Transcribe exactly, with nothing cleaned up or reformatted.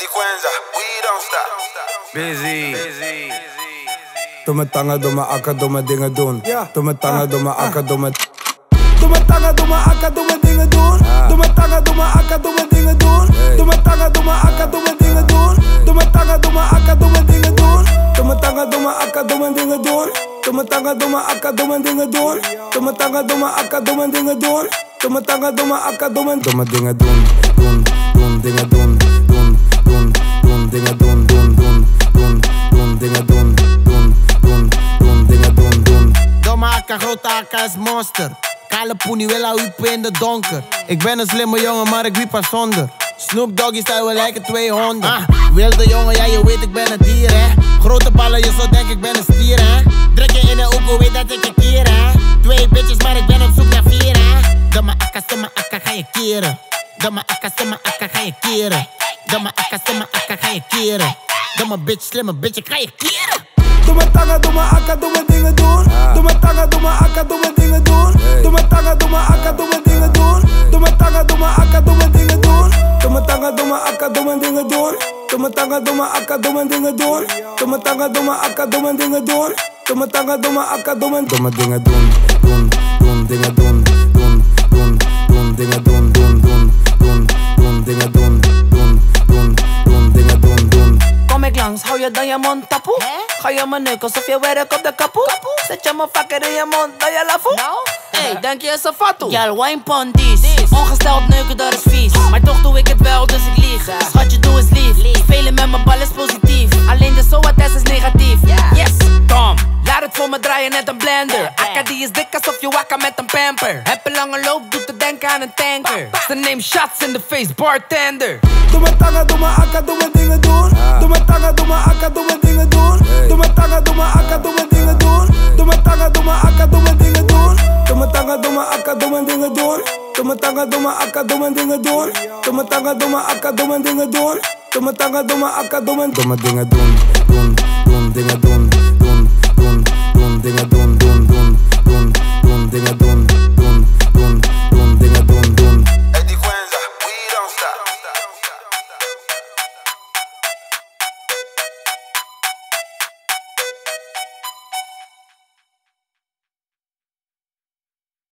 Diquenza, we don't stop. Busy. Doe mijn tangen, doe mijn akka, doe mijn dingen doen. Doe mijn tangen, doe mijn akka, doe mijn... Doe mijn tangen, doe mijn akka, doe mijn dingen doen. Doe mijn tangen, doe mijn akka, doe mijn dingen doen. Doe mijn tangen, doe mijn akka, doe mijn dingen doen. Doe mijn tangen, doe mijn akka, doe mijn dingen doen. Doe mijn tangen, doe mijn akka, doe mijn dingen doen. Doe mijn tangen, doe mijn akka, doe mijn dingen doen. Doe mijn tangen, doe mijn akka, doe mijn dingen doen. Doe mijn tangen, doe mijn akka, doe mijn... Doe mijn dingen doen. Doen, doen, dingen doen. Doen, doen, doen, dingen doen. Doen, doen, doen, doen, dingen doen. Doen, doen, doen, dingen doen, doen. Domme akka, grote akka is monster. Kale poenie wil haar wiepen in de donker. Ik ben een slimme jongen, maar ik wiep haar zonder. Snoop Doggy style, we lijken tweehonderd. Ah, wilde jongen, ja je weet ik ben een dier hè. Grote ballen, je zou denken ik ben een stier hè. Druk je in de oeko, weet dat ik je keer hè. Twee bitches, maar ik ben op zoek naar vier hè. Domme akka, stomme akka, ga je keren. Domme akka, stomme akka, ga je keren. Domme akka, stomme akka, ga je keren. Domme bitch, slimme bitch, ik ga je keren. Doe mijn tangen, doe mijn akka, doe mijn dingen doen. Doe mijn tangen, doe mijn akka, doe mijn dingen doen. Doe mijn tangen, doe mijn akka, doe mijn dingen doen. Doe mijn tangen, doe mijn akka, doe mijn dingen doen. Doe mijn tangen, doe mijn akka, doe mijn dingen doen. Doe mijn tangen, doe mijn akka, doe mijn dingen doen. Doe mijn tangen, doe mijn akka, doe mijn dingen doen. Doe mijn tangen, doe mijn akka, doe mijn... Doe mijn dingen doen. Doen, doen, dingen doen. Doen, doen, doen, dingen doen. Doen, doen, doen, doen, dingen doen. Doen, doen, doen, dingen doen, doen. Kom ik langs, hou je dan je mond tapoe? Ga je me neuken alsof je werk op de kapoe? Zet je me vaker in je mond dan je lafoe? Hey, denk je is een fatu? Jal, wine pondies. Ongesteld neuken, dat is vies. Maar toch doe ik het wel, dus ik lieg. Schatje, doe eens lief. Spelen met mijn bal is positief. Alleen de SOA-test is negatief. Yes, kom. Laat het voor me draaien net een blender. Akka die is dik alsof je wakka met een pamper. Heb een lange loop, doet te denken aan een tanker. Ze neemt shots in de face, bartender. Doe mijn tangen, doe mijn akka, doe mijn dingen doen. Doe mijn tangen, doe mijn akka, doe mijn dingen doen. Doe mijn tangen, doe mijn akka, doe mijn dingen doen. Doe mijn tangen, doe mijn akka, doe mijn dingen doen. Doe mijn tangen, doe mijn akka, doe mijn dingen doen. Doe mijn tangen, doe mijn akka, doe mijn dingen doen. Doe mijn tangen, doe mijn akka, doe mijn dingen doen. Doe mijn tangen, doe mijn akka, doe mijn... Doe mijn dingen doen. Doen, doen, dingen doen.